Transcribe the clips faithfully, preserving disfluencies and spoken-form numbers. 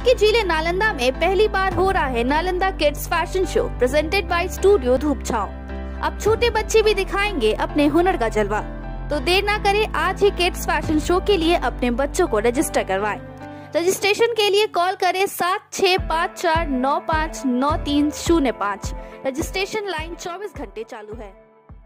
के जिले नालंदा में पहली बार हो रहा है Nalanda kids fashion show presented by studio Dhoop Chhaon. अब छोटे बच्चे भी दिखाएंगे अपने हुनर का जलवा। तो देर ना करें, आज ही किड्स फैशन शो के लिए अपने बच्चों को रजिस्टर करवाएं। रजिस्ट्रेशन के लिए कॉल करें सात छह पाँच चार नौ पाँच नौ तीन शून्य पाँच। रजिस्ट्रेशन लाइन चौबीस घंटे चालू है।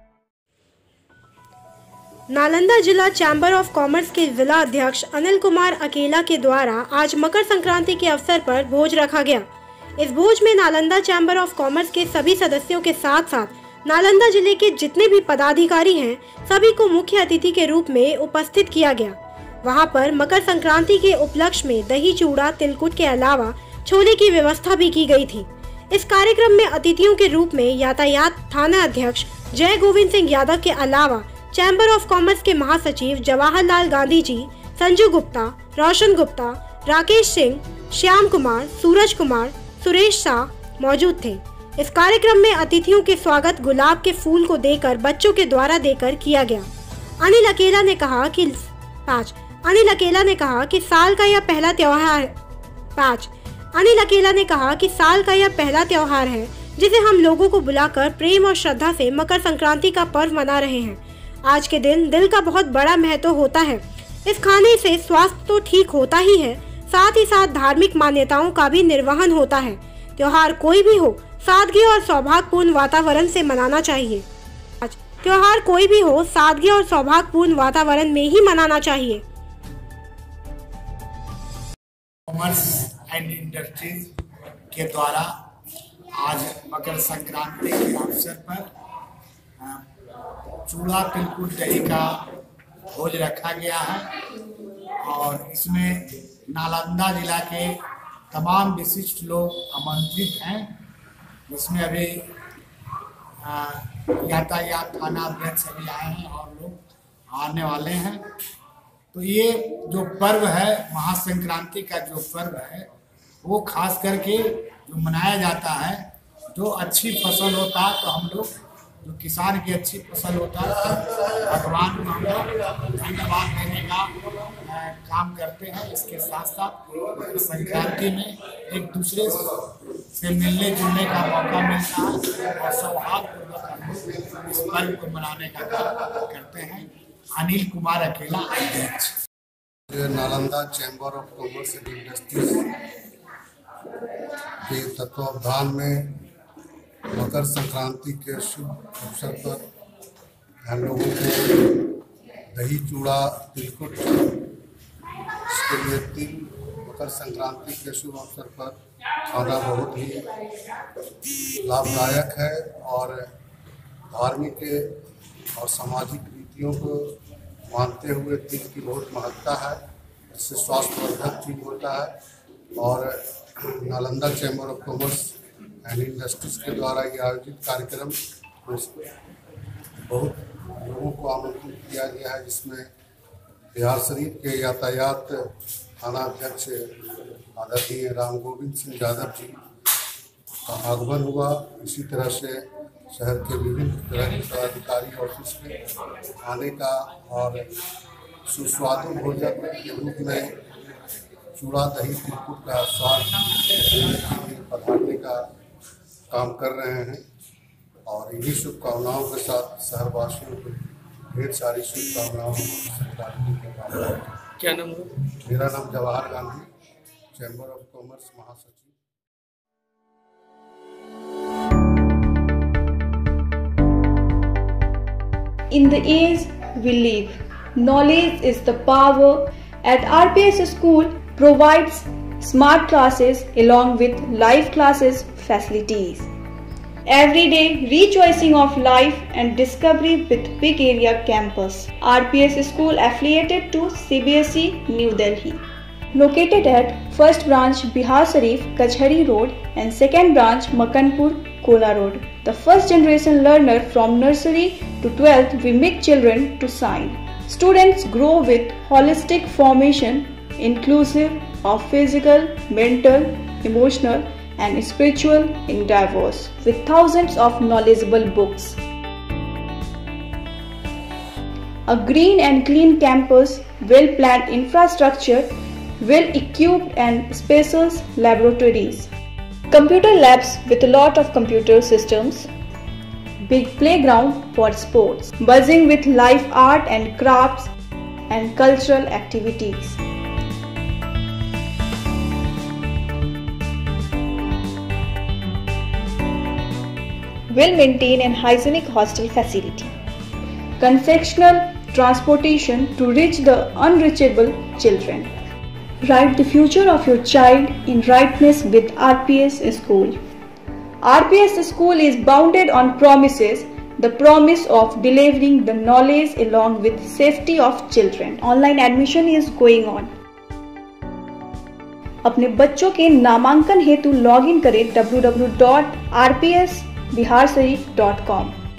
नालंदा जिला चैम्बर ऑफ कॉमर्स के जिला अध्यक्ष अनिल कुमार अकेला के द्वारा आज मकर संक्रांति के अवसर पर भोज रखा गया। इस भोज में नालंदा चैम्बर ऑफ कॉमर्स के सभी सदस्यों के साथ साथ नालंदा जिले के जितने भी पदाधिकारी हैं, सभी को मुख्य अतिथि के रूप में उपस्थित किया गया। वहां पर मकर संक्रांति के उपलक्ष्य में दही चूड़ा तिलकुट के अलावा छोले की व्यवस्था भी की गई थी। इस कार्यक्रम में अतिथियों के रूप में यातायात थाना अध्यक्ष जय गोविंद सिंह यादव के अलावा चैम्बर ऑफ कॉमर्स के महासचिव जवाहरलाल गांधी जी, संजू गुप्ता, रोशन गुप्ता, राकेश सिंह, श्याम कुमार, सूरज कुमार, सुरेश शाह मौजूद थे। इस कार्यक्रम में अतिथियों के स्वागत गुलाब के फूल को देकर बच्चों के द्वारा देकर किया गया। अनिल अकेला ने कहा कि पाँच अनिल अकेला ने कहा कि साल का यह पहला त्योहार पाँच अनिल अकेला ने कहा कि साल का यह पहला त्योहार है जिसे हम लोगों को बुलाकर प्रेम और श्रद्धा से मकर संक्रांति का पर्व मना रहे हैं। आज के दिन दिल का बहुत बड़ा महत्व होता है। इस खाने से स्वास्थ्य तो ठीक होता ही है, साथ ही साथ धार्मिक मान्यताओं का भी निर्वहन होता है। त्योहार कोई भी हो, सादगी और सौभाग्यपूर्ण वातावरण से मनाना चाहिए। आज त्योहार कोई भी हो, सादगी और सौभाग्यपूर्ण वातावरण में ही मनाना चाहिए। कॉमर्स एंड इंडस्ट्रीज के द्वारा आज मकर संक्रांति के अवसर पर चूड़ा तिलकुट दही का भोज रखा गया है और इसमें नालंदा जिला के तमाम विशिष्ट लोग आमंत्रित हैं। इसमें अभी यातायात थाना अध्यक्ष अभी आए हैं और लोग आने वाले हैं। तो ये जो पर्व है, महासंक्रांति का जो पर्व है, वो खास करके जो मनाया जाता है, जो अच्छी फसल होता है तो हम लोग जो किसान की अच्छी फसल होता है भगवान को हम लोग धन्यवाद देने का काम करते हैं। इसके साथ साथ संक्रांति में एक दूसरे से मिलने जुलने का मौका मिलता है और सौहार्दपूर्वक इस पर्व को मनाने का काम करते हैं। अनिल कुमार अकेला अध्यक्ष। Nalanda chamber of commerce and industries के तत्वावधान में मकर संक्रांति के शुभ अवसर पर हम लोगों को दही चूड़ा तिलकुट इसके लिए तिल मकर संक्रांति के शुभ अवसर पर खाना बहुत ही लाभदायक है और धार्मिक और सामाजिक रीतियों को मानते हुए तिल की बहुत महत्ता है। इससे स्वास्थ्यवर्धक चीज होता है और Nalanda chamber of commerce and industries के द्वारा ये आयोजित कार्यक्रम बहुत लोगों को आमंत्रित किया गया है, जिसमें बिहार शरीफ के यातायात थाना अध्यक्ष आदरणीय राम गोविंद सिंह यादव जी का आगमन हुआ। इसी तरह से शहर के विभिन्न तरह के पदाधिकारी ऑफिस में आने का और सुस्वादु भोजन के रूप में चूड़ा दही तिलकुट का स्वाद पधारने का काम कर रहे हैं और इन्हीं शुभकामनाओं के साथ शहरवासियों को ढेर सारी शुभकामनाओं। क्या नाम है? मेरा नाम Jawahar Gandhi, chamber of commerce महासचिव। In the age we live, knowledge is the power. At R P S School provides smart classes along with live classes facilities. Every day rechoicing of life and discovery with big area campus. R P S School affiliated to C B S E New Delhi. Located at first branch Bihar Sharif Kachhari Road and second branch Makanpur Kola Road. The first generation learner from nursery to twelfth we make children to shine. Students grow with holistic formation inclusive of physical, mental, emotional and spiritual endeavors with thousands of knowledgeable books. A green and clean campus, well-planned infrastructure well-equipped and spacious laboratories, computer labs with a lot of computer systems, big playground for sports, buzzing with live art and crafts and cultural activities. Well-maintained and hygienic hostel facility, concessional transportation to reach the unreachable children. Write the future of your child in rightness with R P S School. R P S School is bounded on promises, the promise of delivering the knowledge along with safety of children. Online admission is going on. अपने बच्चों के नामांकन हेतु login करें W W W dot R P S Bihar Sharif dot com.